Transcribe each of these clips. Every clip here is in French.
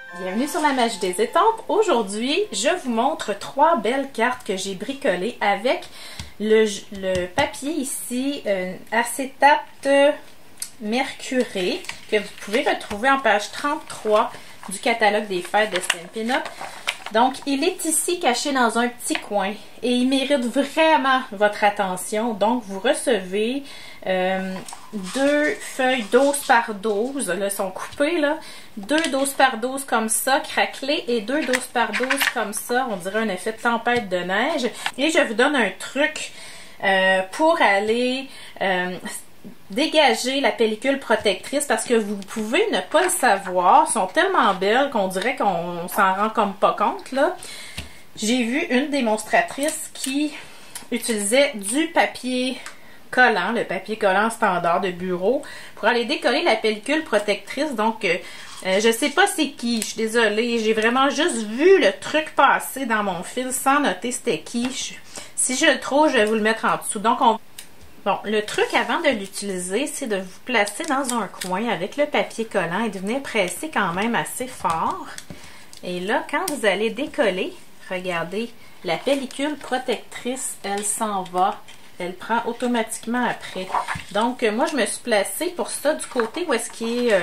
Bienvenue sur la magie des étampes. Aujourd'hui, je vous montre 3 belles cartes que j'ai bricolées avec le papier ici, acétate mercuré, que vous pouvez retrouver en page 33 du catalogue des fêtes de Stampin' Up! Donc, il est ici caché dans un petit coin et il mérite vraiment votre attention. Donc, vous recevez 2 feuilles 12 par 12, là, sont coupées, là. 2 12 par 12 comme ça, craquelées, et 2 12 par 12 comme ça, on dirait un effet de tempête de neige. Et je vous donne un truc pour aller dégager la pellicule protectrice, parce que vous pouvez ne pas le savoir, sont tellement belles qu'on dirait qu'on s'en rend comme pas compte, là. J'ai vu une démonstratrice qui utilisait du papier collant, le papier collant standard de bureau, pour aller décoller la pellicule protectrice. Donc, je sais pas c'est qui, je suis désolée, j'ai vraiment juste vu le truc passer dans mon fil sans noter c'était qui. Si je le trouve, je vais vous le mettre en dessous. Donc, bon, le truc avant de l'utiliser, c'est de vous placer dans un coin avec le papier collant et de venir presser quand même assez fort. Et là, quand vous allez décoller, regardez, la pellicule protectrice, elle s'en va. Elle prend automatiquement après. Donc, moi, je me suis placée pour ça du côté où est-ce qu'il est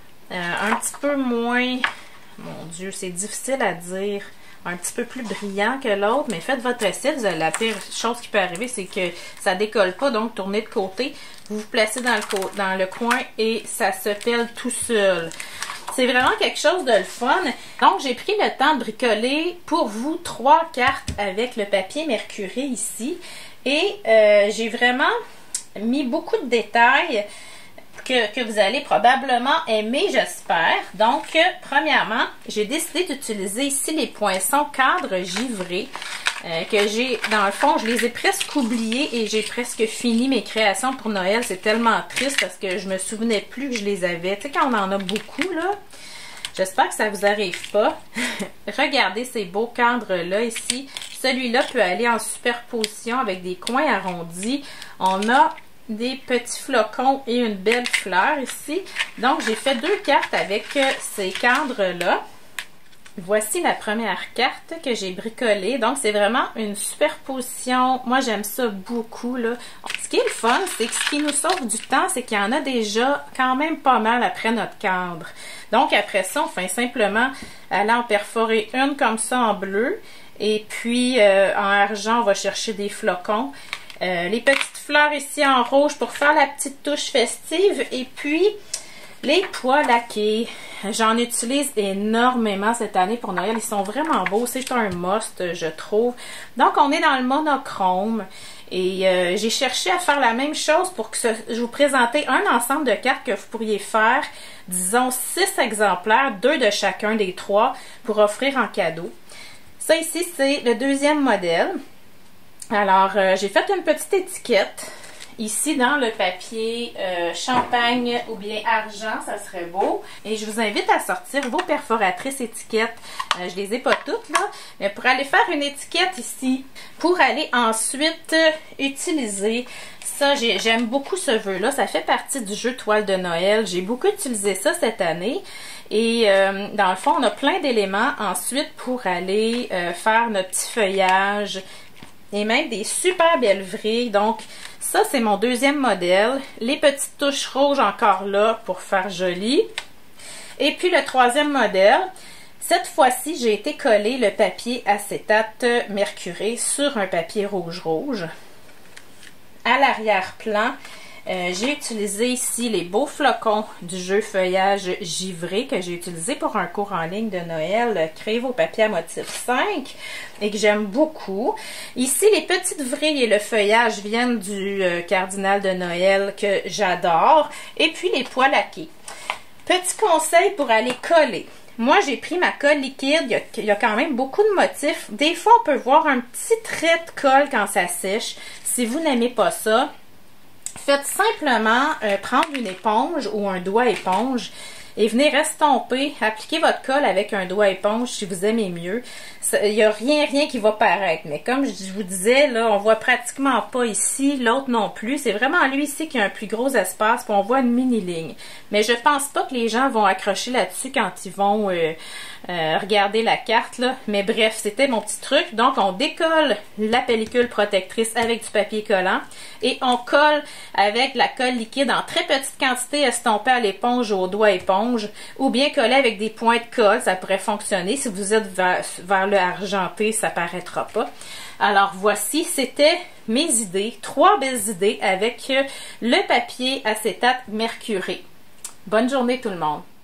un petit peu moins... Mon Dieu, c'est difficile à dire. Un petit peu plus brillant que l'autre, mais faites votre essai. La pire chose qui peut arriver, c'est que ça décolle pas, donc tournez de côté. Vous vous placez dans le coin et ça se pèle tout seul. C'est vraiment quelque chose de le fun. Donc, j'ai pris le temps de bricoler pour vous 3 cartes avec le papier mercuré ici. Et j'ai vraiment mis beaucoup de détails que vous allez probablement aimer, j'espère. Donc, premièrement, j'ai décidé d'utiliser ici les poinçons cadres givrés que j'ai, dans le fond, je les ai presque oubliés et j'ai presque fini mes créations pour Noël. C'est tellement triste parce que je me souvenais plus que je les avais. Tu sais, quand on en a beaucoup, là, j'espère que ça vous arrive pas. Regardez ces beaux cadres-là ici. Celui-là peut aller en superposition avec des coins arrondis. On a des petits flocons et une belle fleur ici. Donc, j'ai fait 2 cartes avec ces cadres-là. Voici la première carte que j'ai bricolée. Donc, c'est vraiment une superposition. Moi, j'aime ça beaucoup, là. Ce qui est le fun, c'est que ce qui nous sauve du temps, c'est qu'il y en a déjà quand même pas mal après notre cadre. Donc, après ça, on fait simplement aller en perforer une comme ça en bleu. Et puis, en argent, on va chercher des flocons. Les petites fleurs ici en rouge pour faire la petite touche festive. Et puis, les pois laqués. J'en utilise énormément cette année pour Noël. Ils sont vraiment beaux. C'est un must, je trouve. Donc, on est dans le monochrome. Et j'ai cherché à faire la même chose pour que je vous présente un ensemble de cartes que vous pourriez faire. Disons 6 exemplaires, 2 de chacun des 3 pour offrir en cadeau. Ça ici, c'est le deuxième modèle. Alors, j'ai fait une petite étiquette. Ici, dans le papier champagne ou bien argent, ça serait beau. Et je vous invite à sortir vos perforatrices étiquettes. Je les ai pas toutes, là. Mais pour aller faire une étiquette ici, pour aller ensuite utiliser... Ça, j'aime beaucoup ce vœu-là. Ça fait partie du jeu Toile de Noël. J'ai beaucoup utilisé ça cette année. Et dans le fond, on a plein d'éléments ensuite pour aller faire notre petit feuillage. Et même des super belles vrilles. Donc, ça, c'est mon deuxième modèle. Les petites touches rouges encore là pour faire joli. Et puis, le troisième modèle. Cette fois-ci, j'ai été coller le papier acétate mercuré sur un papier rouge-rouge. À l'arrière-plan, j'ai utilisé ici les beaux flocons du jeu feuillage givré que j'ai utilisé pour un cours en ligne de Noël, créé au papier à motif 5 et que j'aime beaucoup. Ici, les petites vrilles et le feuillage viennent du cardinal de Noël que j'adore. Et puis les pois laqués. Petit conseil pour aller coller. Moi, j'ai pris ma colle liquide. Il y a quand même beaucoup de motifs. Des fois, on peut voir un petit trait de colle quand ça sèche. Si vous n'aimez pas ça, faites simplement prendre une éponge ou un doigt éponge. et venir estomper, appliquer votre colle avec un doigt éponge si vous aimez mieux. Il n'y a rien qui va paraître, mais comme je vous disais, là, on voit pratiquement pas ici, l'autre non plus. C'est vraiment lui ici qui a un plus gros espace, puis on voit une mini-ligne. Mais je pense pas que les gens vont accrocher là-dessus quand ils vont regarder la carte, là. Mais bref, c'était mon petit truc. Donc, on décolle la pellicule protectrice avec du papier collant et on colle avec la colle liquide en très petite quantité estompée à l'éponge au doigt éponge ou bien coller avec des points de colle, ça pourrait fonctionner. Si vous êtes vers le argenté, ça paraîtra pas. Alors voici, c'était mes idées, 3 belles idées avec le papier acétate mercuré. Bonne journée tout le monde!